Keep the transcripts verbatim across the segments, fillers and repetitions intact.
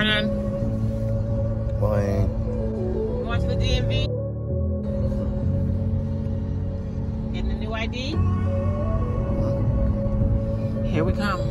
Morning. Morning. Going to the D M V. Getting a new I D. Here we come.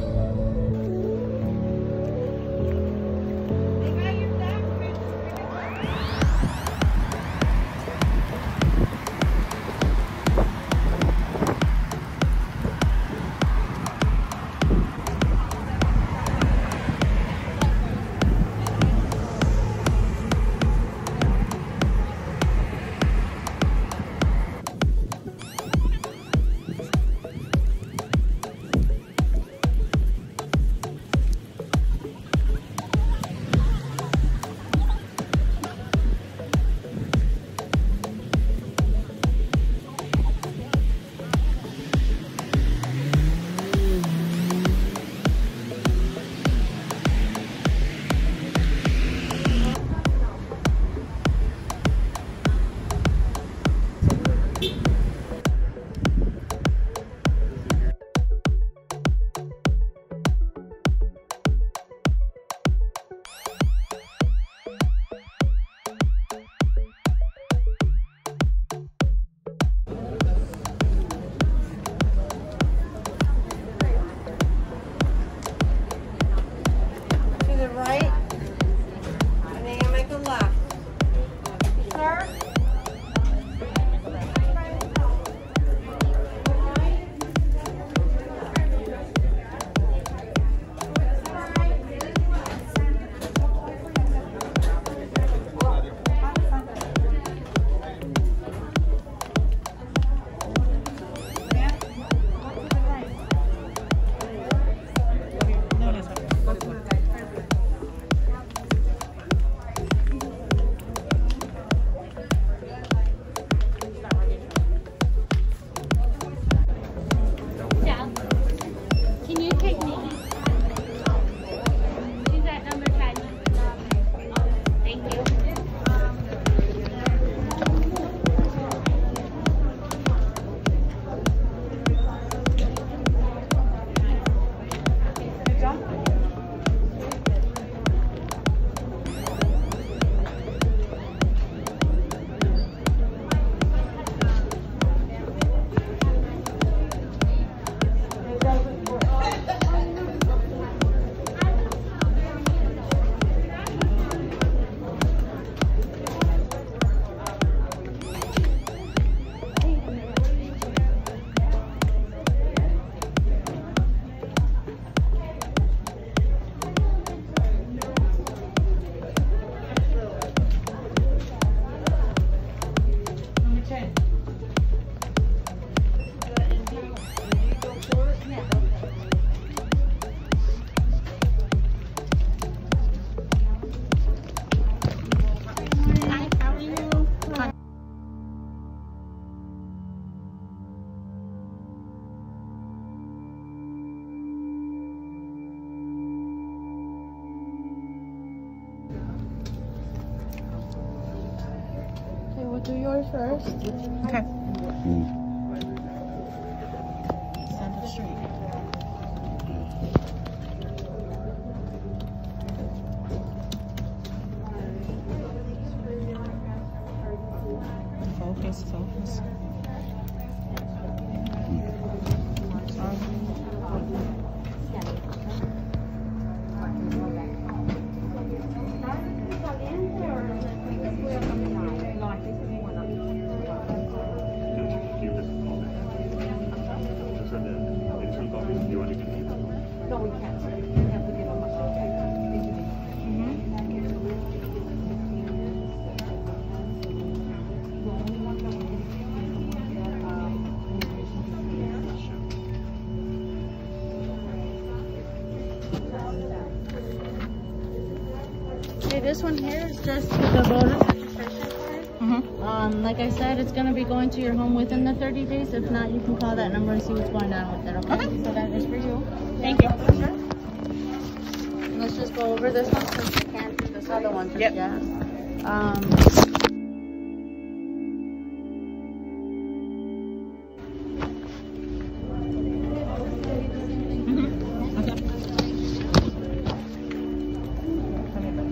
Do yours first. Okay. Stand up straight. Focus, focus. This one here is just the voter registration card. Mm-hmm. Um, like I said, it's going to be going to your home within the thirty days. If not, you can call that number and see what's going on with it, okay? Okay. So that is for you. Thank you. Sure. Let's just go over this one since we can't do this other one. Yep. Yeah. Um, Mm-hmm. Okay.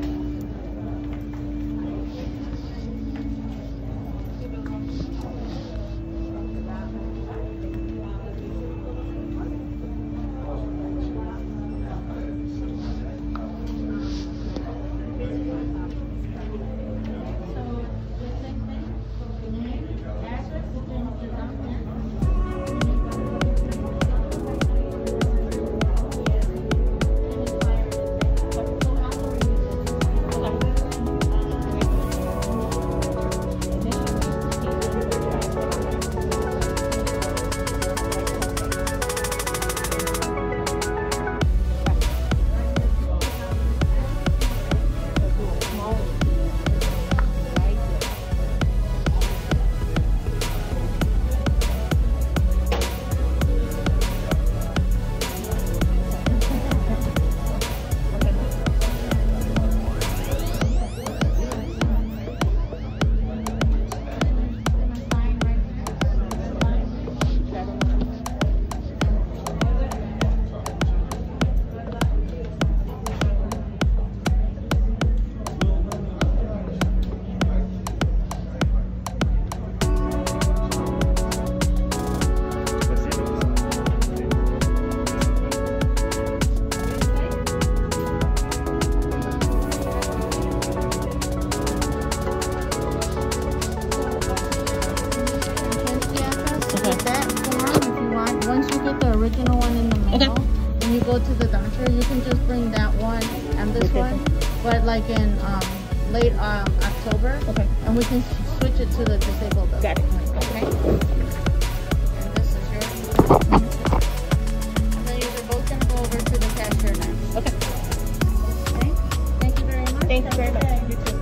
on this Okay. one, but like in um, late um, October. Okay. And we can switch it to the disabled. Got it. Okay. And this is yours. And then you're both gonna go over to the cashier next. Okay. Okay. Thank you very much. Thank you Have a very good much. day. You too.